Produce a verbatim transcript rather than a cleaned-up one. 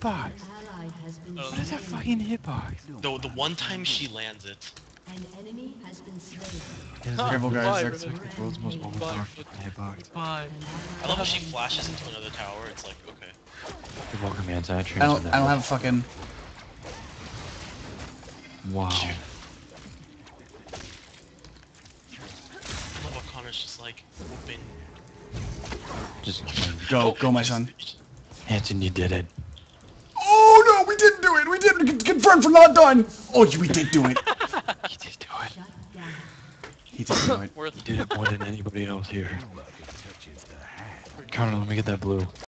hitbox? Oh. What is that fucking hitbox? The, the one time she lands it. An enemy has been slain. Huh, Careful, guys. Bye, That's Riven. like the world's most overpowered hitbox. Bye. I love how she flashes into another tower. It's like, okay. You're welcome, anti. I don't. I don't have a fucking. Wow. I love how Connor's just like, open. Just Go, Oh, go, my son. Hanson, you did it. Oh no, we didn't do it. We didn't confirm for not done. Oh, we did do it. He did do it. He did do it. He did it more than anybody else here. Connor, let me get that blue.